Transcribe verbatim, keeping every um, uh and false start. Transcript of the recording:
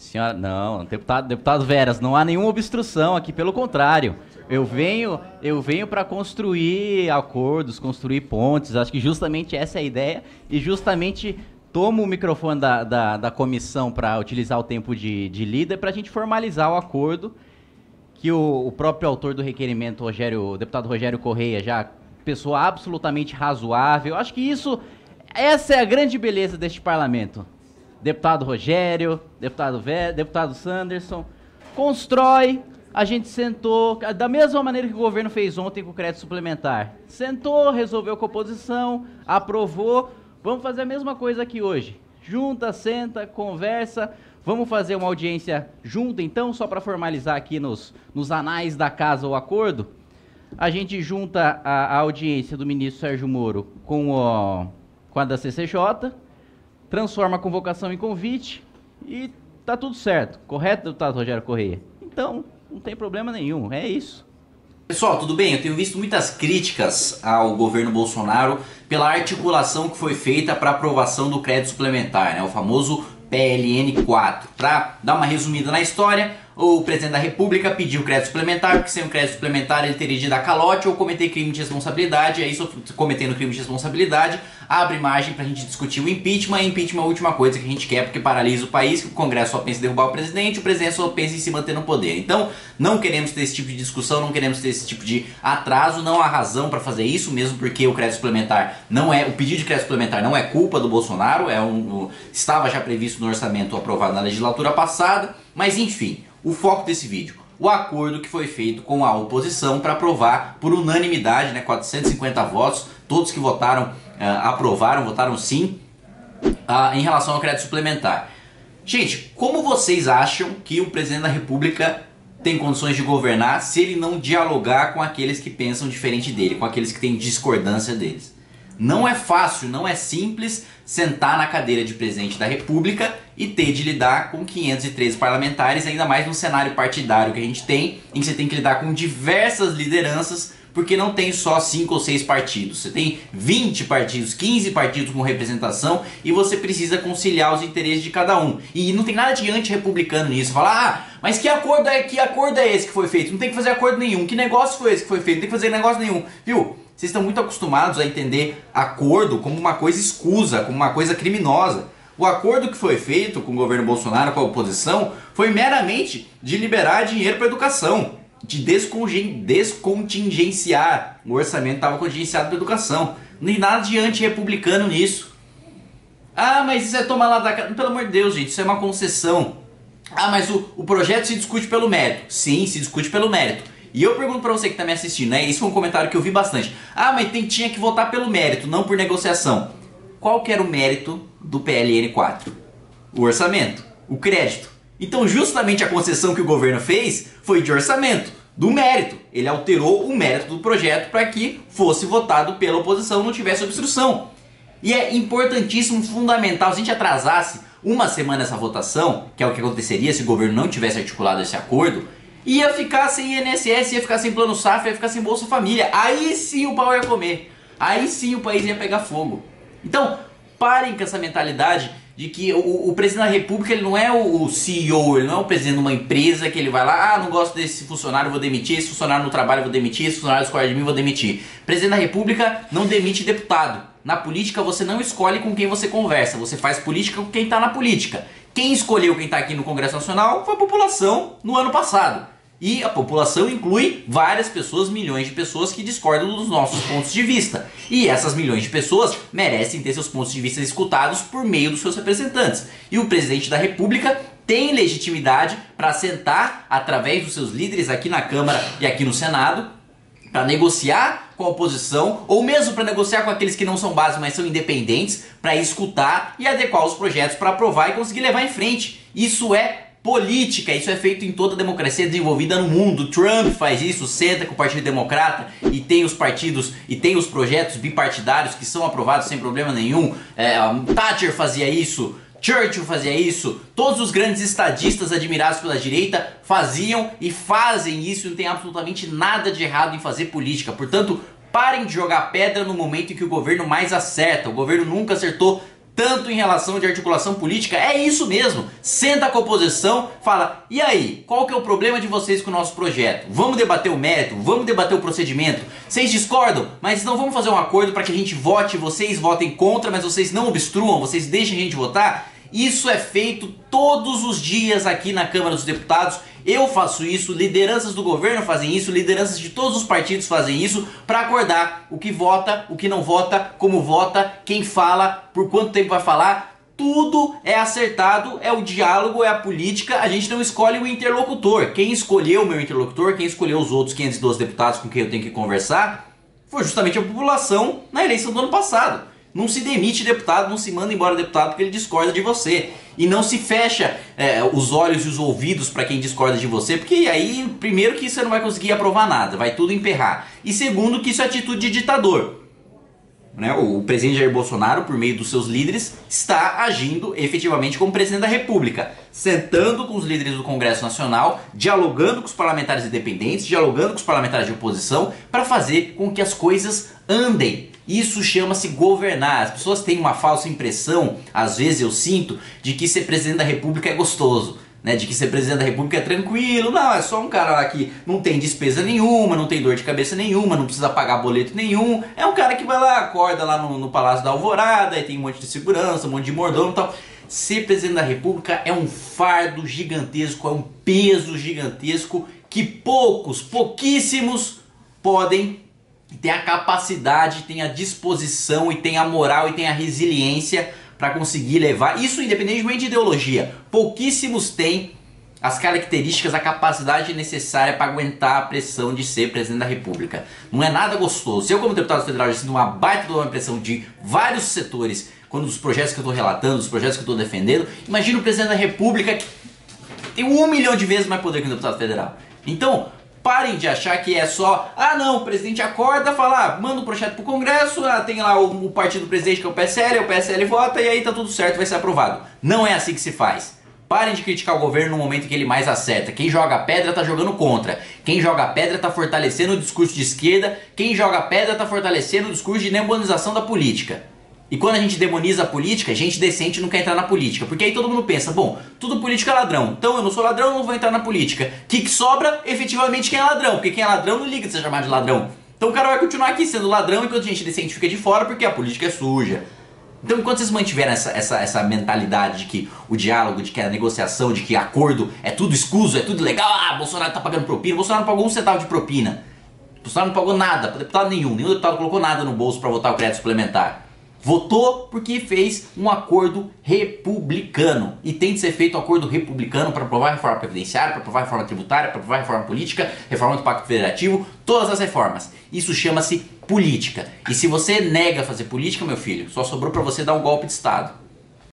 Senhora, não, deputado, deputado Veras, não há nenhuma obstrução aqui, pelo contrário. Eu venho, eu venho para construir acordos, construir pontes, acho que justamente essa é a ideia, e justamente tomo o microfone da, da, da comissão para utilizar o tempo de, de líder para a gente formalizar o acordo, que o, o próprio autor do requerimento, Rogério, o deputado Rogério Correia, já pessoa absolutamente razoável. Acho que isso, essa é a grande beleza deste parlamento. Deputado Rogério, deputado Vé, deputado Sanderson, constrói, a gente sentou, da mesma maneira que o governo fez ontem com o crédito suplementar. Sentou, resolveu com a oposição, aprovou, vamos fazer a mesma coisa aqui hoje. Junta, senta, conversa, vamos fazer uma audiência junta então, só para formalizar aqui nos, nos anais da casa o acordo. A gente junta a, a audiência do ministro Sérgio Moro com, o, com a da C C J, transforma a convocação em convite e tá tudo certo. Correto, deputado Rogério Correia? Então, não tem problema nenhum, é isso. Pessoal, tudo bem? Eu tenho visto muitas críticas ao governo Bolsonaro pela articulação que foi feita para aprovação do crédito suplementar, né? O famoso P L N quatro. Para dar uma resumida na história, o presidente da República pediu crédito suplementar, porque sem o crédito suplementar ele teria de dar calote ou cometer crime de responsabilidade, e aí cometendo crime de responsabilidade, abre margem pra gente discutir o impeachment, e impeachment é a última coisa que a gente quer, porque paralisa o país, que o Congresso só pensa em derrubar o presidente, o presidente só pensa em se manter no poder. Então, não queremos ter esse tipo de discussão, não queremos ter esse tipo de atraso, não há razão para fazer isso, mesmo porque o crédito suplementar não é, o pedido de crédito suplementar não é culpa do Bolsonaro, é um, estava já previsto no orçamento aprovado na legislatura passada, mas enfim, o foco desse vídeo, o acordo que foi feito com a oposição para aprovar por unanimidade, né, quatrocentos e cinquenta votos, todos que votaram, uh, aprovaram, votaram sim, uh, em relação ao crédito suplementar. Gente, como vocês acham que o presidente da República tem condições de governar se ele não dialogar com aqueles que pensam diferente dele, com aqueles que têm discordância deles? Não é fácil, não é simples sentar na cadeira de presidente da República e ter de lidar com quinhentos e treze parlamentares, ainda mais no cenário partidário que a gente tem, em que você tem que lidar com diversas lideranças, porque não tem só cinco ou seis partidos, você tem vinte partidos, quinze partidos com representação e você precisa conciliar os interesses de cada um. E não tem nada de anti-republicano nisso, falar, ah, mas que acordo é, que acordo é esse que foi feito? Não tem que fazer acordo nenhum, que negócio foi esse que foi feito? Não tem que fazer negócio nenhum, viu? Vocês estão muito acostumados a entender acordo como uma coisa escusa, como uma coisa criminosa. O acordo que foi feito com o governo Bolsonaro, com a oposição, foi meramente de liberar dinheiro para a educação, de descontingenciar. O orçamento estava contingenciado para a educação. Não tem nada de anti-republicano nisso. Ah, mas isso é tomar lá da cara. Pelo amor de Deus, gente, isso é uma concessão. Ah, mas o, o projeto se discute pelo mérito. Sim, se discute pelo mérito. E eu pergunto pra você que tá me assistindo, né? Isso foi um comentário que eu vi bastante. Ah, mas tem, tinha que votar pelo mérito, não por negociação. Qual que era o mérito do P L N quatro? O orçamento, o crédito. Então justamente a concessão que o governo fez foi de orçamento, do mérito. Ele alterou o mérito do projeto para que fosse votado pela oposição, não tivesse obstrução. E é importantíssimo, fundamental, se a gente atrasasse uma semana essa votação, que é o que aconteceria se o governo não tivesse articulado esse acordo, ia ficar sem I N S S, ia ficar sem Plano Safra, ia ficar sem Bolsa Família. Aí sim o pau ia comer. Aí sim o país ia pegar fogo. Então, parem com essa mentalidade de que o, o presidente da República ele não é o, o C E O, ele não é o presidente de uma empresa que ele vai lá, ah, não gosto desse funcionário, vou demitir, esse funcionário no trabalho, vou demitir, esse funcionário discorda de mim, vou demitir. O presidente da República não demite deputado. Na política você não escolhe com quem você conversa, você faz política com quem está na política. Quem escolheu quem está aqui no Congresso Nacional foi a população no ano passado. E a população inclui várias pessoas, milhões de pessoas que discordam dos nossos pontos de vista. E essas milhões de pessoas merecem ter seus pontos de vista escutados por meio dos seus representantes. E o presidente da República tem legitimidade para sentar através dos seus líderes aqui na Câmara e aqui no Senado para negociar com a oposição, ou mesmo para negociar com aqueles que não são base, mas são independentes, para escutar e adequar os projetos para aprovar e conseguir levar em frente. Isso é política, isso é feito em toda a democracia desenvolvida no mundo. Trump faz isso, senta com o Partido Democrata e tem os partidos e tem os projetos bipartidários que são aprovados sem problema nenhum. É, Thatcher fazia isso, Churchill fazia isso, todos os grandes estadistas admirados pela direita faziam e fazem isso, e não tem absolutamente nada de errado em fazer política. Portanto, parem de jogar pedra no momento em que o governo mais acerta. O governo nunca acertou tanto em relação de articulação política, é isso mesmo. Senta com a oposição, fala, e aí, qual que é o problema de vocês com o nosso projeto? Vamos debater o mérito, vamos debater o procedimento. Vocês discordam, mas não vamos fazer um acordo para que a gente vote, vocês votem contra, mas vocês não obstruam, vocês deixem a gente votar? Isso é feito todos os dias aqui na Câmara dos Deputados. Eu faço isso, lideranças do governo fazem isso, lideranças de todos os partidos fazem isso para acordar o que vota, o que não vota, como vota, quem fala, por quanto tempo vai falar. Tudo é acertado, é o diálogo, é a política, a gente não escolhe o interlocutor. Quem escolheu o meu interlocutor, quem escolheu os outros quinhentos e doze deputados com quem eu tenho que conversar, foi justamente a população na eleição do ano passado. Não se demite deputado, não se manda embora deputado porque ele discorda de você. E não se fecha é, os olhos e os ouvidos para quem discorda de você, porque aí, primeiro, que você não vai conseguir aprovar nada, vai tudo emperrar. E segundo, que isso é atitude de ditador. Né? O presidente Jair Bolsonaro, por meio dos seus líderes, está agindo efetivamente como presidente da República, sentando com os líderes do Congresso Nacional, dialogando com os parlamentares independentes, dialogando com os parlamentares de oposição, para fazer com que as coisas andem. Isso chama-se governar. As pessoas têm uma falsa impressão, às vezes eu sinto, de que ser presidente da República é gostoso. Né, de que ser presidente da República é tranquilo, não, é só um cara lá que não tem despesa nenhuma, não tem dor de cabeça nenhuma, não precisa pagar boleto nenhum, é um cara que vai lá, acorda lá no, no Palácio da Alvorada, e tem um monte de segurança, um monte de mordomo e tal. Ser presidente da República é um fardo gigantesco, é um peso gigantesco que poucos, pouquíssimos podem ter a capacidade, tem a disposição e tem a moral e tem a resiliência para conseguir levar, isso independentemente de ideologia. Pouquíssimos têm as características, a capacidade necessária para aguentar a pressão de ser presidente da República. Não é nada gostoso. Eu, como deputado federal, já sinto uma baita de uma pressão de vários setores, quando os projetos que eu estou relatando, os projetos que eu estou defendendo. Imagina o presidente da República que tem um milhão de vezes mais poder que o deputado federal. Então, parem de achar que é só, ah não, o presidente acorda, fala, ah, manda um projeto pro Congresso, ah, tem lá o, o partido do presidente que é o P S L, o P S L vota e aí tá tudo certo, vai ser aprovado. Não é assim que se faz. Parem de criticar o governo no momento em que ele mais acerta. Quem joga pedra tá jogando contra. Quem joga pedra tá fortalecendo o discurso de esquerda. Quem joga pedra tá fortalecendo o discurso de demonização da política. E quando a gente demoniza a política, gente decente não quer entrar na política. Porque aí todo mundo pensa, bom, tudo político é ladrão. Então eu não sou ladrão, eu não vou entrar na política. O que, que sobra? Efetivamente quem é ladrão. Porque quem é ladrão não liga de ser chamado de ladrão. Então o cara vai continuar aqui sendo ladrão enquanto a gente decente fica de fora porque a política é suja. Então enquanto vocês mantiverem essa, essa, essa mentalidade de que o diálogo, de que a negociação, de que acordo é tudo escuso, é tudo legal, ah, Bolsonaro tá pagando propina, Bolsonaro não pagou um centavo de propina. Bolsonaro não pagou nada, deputado nenhum, nenhum deputado colocou nada no bolso para votar o crédito suplementar. Votou porque fez um acordo republicano. E tem de ser feito um acordo republicano para aprovar a reforma previdenciária, para aprovar a reforma tributária, para aprovar a reforma política, reforma do Pacto Federativo, todas as reformas. Isso chama-se política. E se você nega fazer política, meu filho, só sobrou para você dar um golpe de Estado.